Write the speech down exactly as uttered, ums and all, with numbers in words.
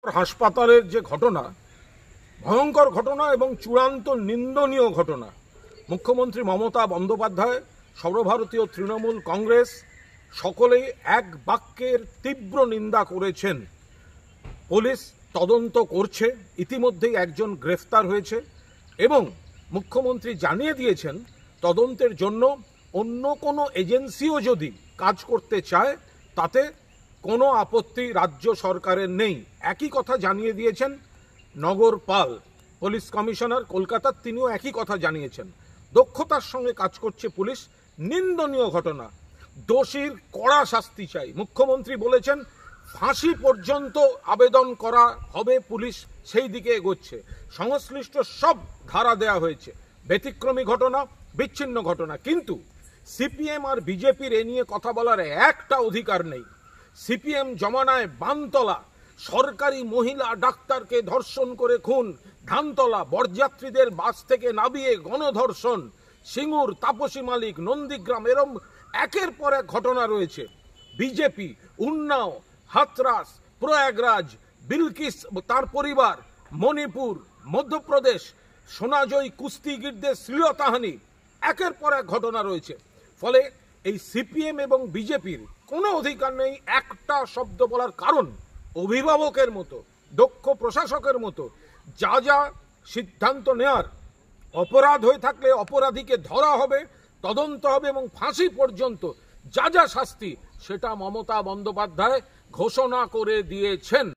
হাসপাতালের যে ঘটনা, ভয়ঙ্কর ঘটনা এবং চূড়ান্ত নিন্দনীয় ঘটনা। মুখ্যমন্ত্রী মমতা বন্দ্যোপাধ্যায়, সর্বভারতীয় তৃণমূল কংগ্রেস সকলেই এক বাক্যের তীব্র নিন্দা করেছেন। পুলিশ তদন্ত করছে, ইতিমধ্যেই একজন গ্রেফতার হয়েছে এবং মুখ্যমন্ত্রী জানিয়ে দিয়েছেন তদন্তের জন্য অন্য কোনো এজেন্সিও যদি কাজ করতে চায় তাতে কোনো আপত্তি রাজ্য সরকারের নেই। একই কথা জানিয়ে দিয়েছেন নগর পাল, পুলিশ কমিশনার কলকাতার, তিনিও একই কথা জানিয়েছেন। দক্ষতার সঙ্গে কাজ করছে পুলিশ। নিন্দনীয় ঘটনা, দোষীর কড়া শাস্তি চাই। মুখ্যমন্ত্রী বলেছেন ফাঁসি পর্যন্ত আবেদন করা হবে, পুলিশ সেই দিকে এগোচ্ছে। সংশ্লিষ্ট সব ধারা দেয়া হয়েছে। ব্যতিক্রমী ঘটনা, বিচ্ছিন্ন ঘটনা, কিন্তু সিপিএম আর বিজেপির এ নিয়ে কথা বলার একটা অধিকার নেই। সিপিএম জমানায় বানতলা সরকারি মহিলা ডাক্তারকে ধর্ষণ করে খুন, ধানতলা বরযাত্রীদের বাস থেকে নামিয়ে গণধর্ষণ, সিঙ্গুর, তাপসী মালিক, নন্দীগ্রাম, এরম একের পর এক ঘটনা রয়েছে। বিজেপি উন্নাও, হাতরাস, প্রয়াগরাজ, বিলকিস তার পরিবার, মণিপুর, মধ্যপ্রদেশ, সোনাজয়ী কুস্তিগিরদের শ্লীলতাহানি, একের পর এক ঘটনা রয়েছে। ফলে এই সিপিএম এবং বিজেপির কোনো অধিকার নেই একটা শব্দ বলার। কারণ অভিভাবকের মতো, দক্ষ প্রশাসকের মতো যা যা সিদ্ধান্ত নেওয়ার, অপরাধ হয়ে থাকলে অপরাধীকে ধরা হবে, তদন্ত হবে এবং ফাঁসি পর্যন্ত যা যা শাস্তি সেটা মমতা বন্দ্যোপাধ্যায় ঘোষণা করে দিয়েছেন।